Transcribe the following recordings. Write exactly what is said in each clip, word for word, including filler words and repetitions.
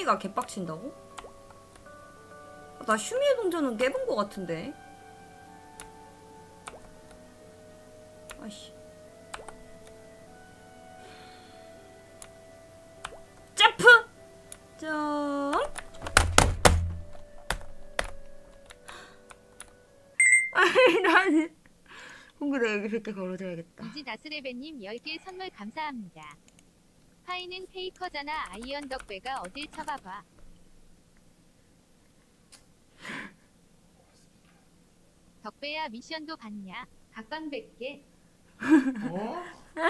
슈미가 개빡친다고? 나 슈미의 동전은 깨본 거 같은데. 아이씨. 점프! 점. 아니 나는 홍구다 여기 백 개 걸어줘야겠다. 이지다스레베님 열 개 선물 감사합니다. 파이는 페이커잖아. 아이언 덕배가 어딜 쳐봐봐. 덕배야 미션도 받냐? 각방 백 개. 어?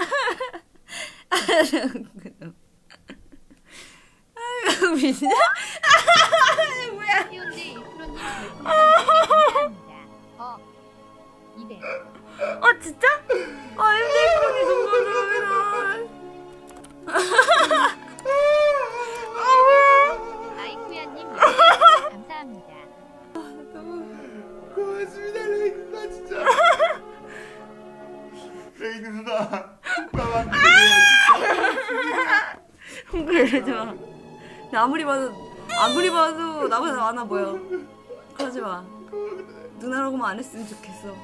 아이고 미친. 뭐야? 해운대 일프로님 별풍선 감사합니다. 어. 이백. 아 진짜? 아 엠데이프로님 정말 좋아해라. 아이쿠야님 열 개 감사합니다. 고맙습니다 레이 누나 진짜. 레이 누나 국가만 홍구 이러지마. 나 아무리 봐도 아무리 봐도 나보다 많아 보여. 그러지마. 누나라고만 안 했으면 좋겠어.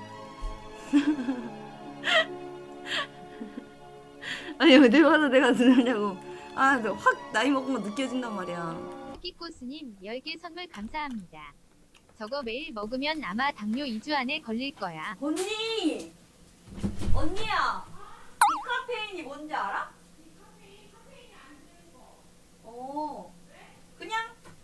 아니 어딜 봐서 내가 누나냐고. 아 확 나이 먹은 거 느껴진단 말이야. 끼꼬스님 열 개 선물 감사합니다. 저거 매일 먹으면 아마 당뇨 이 주 안에 걸릴 거야. 언니! 언니야! 디카페인이 뭔지 알아? 디카페인, 카페인이 안 되는 거. 어. 그냥?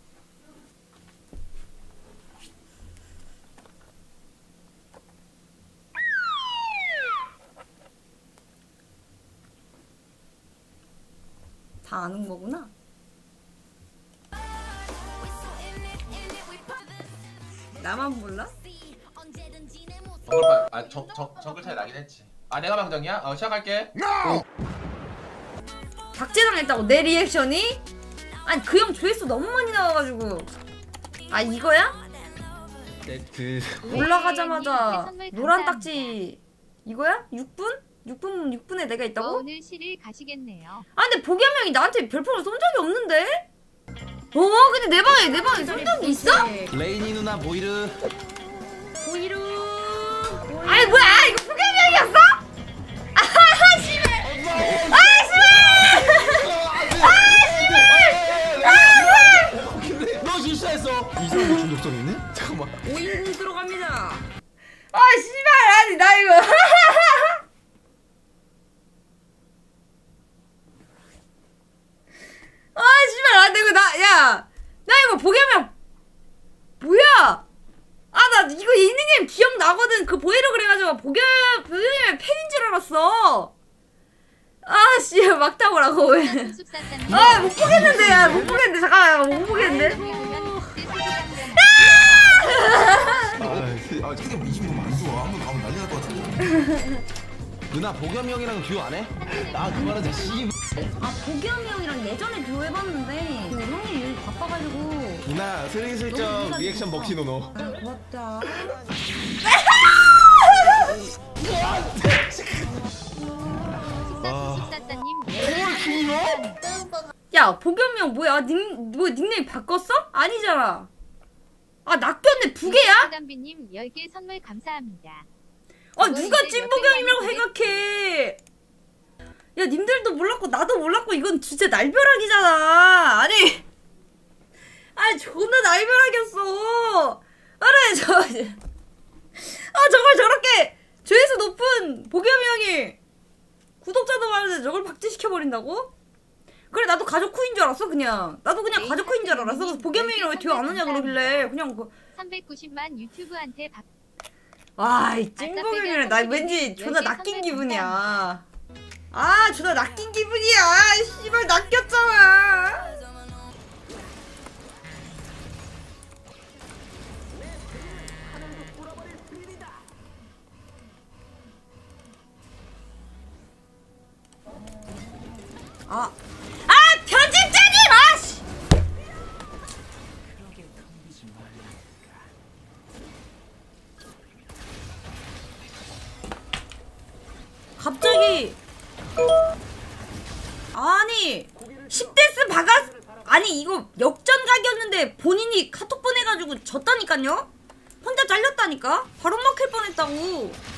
다 아는 거구나? 나만 몰라? 정글 아 정, 정, 정글 차이 나긴 했지. 아 내가 방정이야? 어 시작할게. 박제당 했다고 내 리액션이? 아니 그 형 조회수 너무 많이 나와가지고. 아 이거야? 세트. 올라가자마자 노란 딱지 이거야? 육 분? 육 분, 육 분에 내가 있다고? 오늘 실일 가시겠네요. 아 근데 보겸 형이 나한테 별풍을 쏜 적이 없는데? 어? 근데 내 방에 내 방에 쏜 적이 있어? 레이니 누나 보이르. 보이루. 아니 뭐야 이거 보겸 형이었어? 아 씨발. 아 씨발. 아 씨발. 너 실수했어. 이상한 중독성 있네? 잠깐만. 오 인분 들어갑니다. 아 씨발 아니 나 이거. 아 씨발 안 되고 나 야 나 이거 보겸형 뭐야? 아 나 이거 닉네임 기억나거든. 그 보이러 그래가지고 보겸 보겸이 팬인 줄 알았어. 아 씨 막 타보라고 왜? 아 못 보겠는데 야 못 보겠는데 잠깐만 못 보겠는데. 아, 되게 민심이 너무 안 좋아. 한번 가면 난리 날 것 같은데. 누나 보겸 형이랑 듀오 안 해? 나 그만하자 씨. 아 보겸이 형이랑 예전에 듀오해봤는데 그 형이 일 바빠가지고. 누나 슬슬쩍 리액션 먹지 노노. 아 고맙다. 야 보겸이 형 뭐야? 닉, 뭐 닉네임 바꿨어? 아니잖아. 아 낚였네 부계야? 담비님 열 개 선물 감사합니다. 아 누가 찐보겸이라고 생각해? 야 님들도 몰랐고 나도 몰랐고 이건 진짜 날벼락이잖아. 아니 아니 존나 날벼락이었어. 아니 저 아 정말 저렇게 조회수 높은 보겸이 형이 구독자도 많은데 저걸 박제시켜버린다고? 그래 나도 가족 쿠인 줄 알았어. 그냥 나도 그냥 가족 쿠인 줄 알았어. 그래서 보겸이 형이랑 왜 듀오 안 하냐 그러길래 그냥 그 삼백구십만 유튜브한테 밥. 와, 이 찐보겸이랑 나 왠지 존나 낚인 기분이야. 아, 존나 낚인 기분이야. 씨발 낚였잖아. 아, 아 편집자님, 아씨. 갑자기 아니 십 대스 박았 아니 이거 역전 각이었는데 본인이 카톡 보내가지고 졌다니까요? 혼자 잘렸다니까? 바로 막힐 뻔했다고.